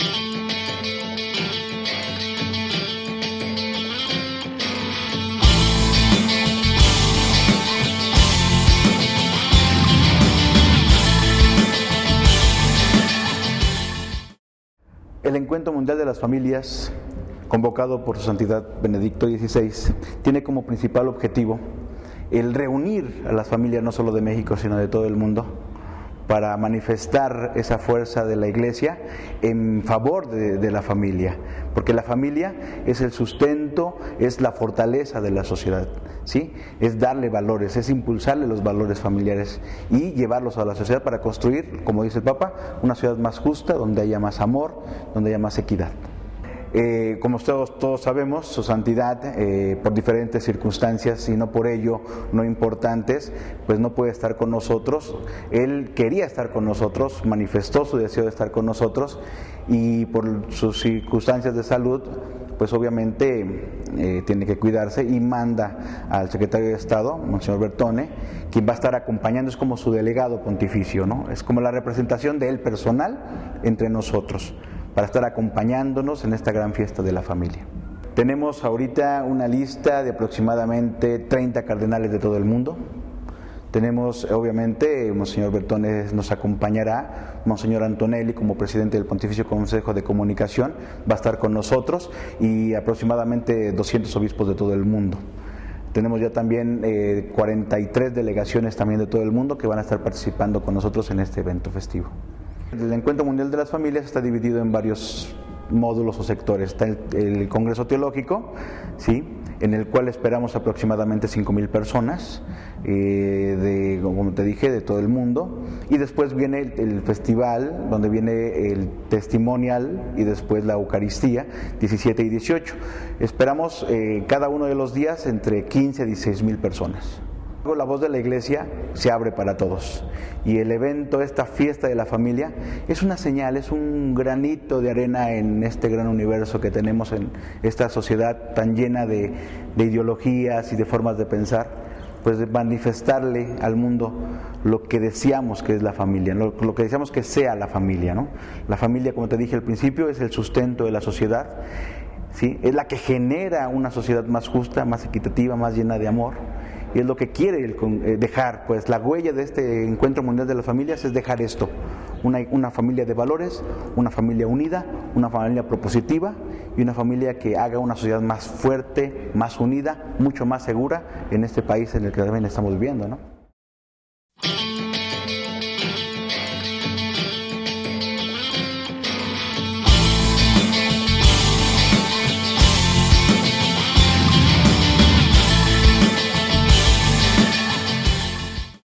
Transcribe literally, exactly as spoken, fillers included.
El Encuentro Mundial de las Familias, convocado por Su Santidad Benedicto dieciséis, tiene como principal objetivo el reunir a las familias no solo de México, sino de todo el mundo, para manifestar esa fuerza de la Iglesia en favor de, de la familia, porque la familia es el sustento, es la fortaleza de la sociedad, ¿sí? Es darle valores, es impulsarle los valores familiares y llevarlos a la sociedad para construir, como dice el Papa, una sociedad más justa, donde haya más amor, donde haya más equidad. Eh, como todos, todos sabemos, Su Santidad, eh, por diferentes circunstancias y no por ello no importantes, pues no puede estar con nosotros. Él quería estar con nosotros, manifestó su deseo de estar con nosotros y por sus circunstancias de salud, pues obviamente eh, tiene que cuidarse y manda al secretario de Estado, Monseñor Bertone, quien va a estar acompañando, es como su delegado pontificio, ¿no? Es como la representación de él personal entre nosotros, para estar acompañándonos en esta gran fiesta de la familia. Tenemos ahorita una lista de aproximadamente treinta cardenales de todo el mundo. Tenemos, obviamente, Monseñor Bertone nos acompañará, Monseñor Antonelli como presidente del Pontificio Consejo de Comunicación va a estar con nosotros y aproximadamente doscientos obispos de todo el mundo. Tenemos ya también eh, cuarenta y tres delegaciones también de todo el mundo que van a estar participando con nosotros en este evento festivo. El Encuentro Mundial de las Familias está dividido en varios módulos o sectores. Está el, el Congreso Teológico, ¿sí?, en el cual esperamos aproximadamente cinco mil personas, eh, de, como te dije, de todo el mundo. Y después viene el, el festival, donde viene el testimonial y después la Eucaristía, diecisiete y dieciocho. Esperamos eh, cada uno de los días entre quince a dieciséis mil personas. La voz de la Iglesia se abre para todos y el evento, esta fiesta de la familia, es una señal, es un granito de arena en este gran universo que tenemos en esta sociedad tan llena de, de ideologías y de formas de pensar, pues de manifestarle al mundo lo que deseamos que es la familia, lo, lo que deseamos que sea la familia, ¿no? La familia, como te dije al principio, es el sustento de la sociedad, ¿sí? Es la que genera una sociedad más justa, más equitativa, más llena de amor. Y es lo que quiere el, dejar, pues la huella de este Encuentro Mundial de las Familias es dejar esto, una, una familia de valores, una familia unida, una familia propositiva y una familia que haga una sociedad más fuerte, más unida, mucho más segura en este país en el que también estamos viviendo, ¿no?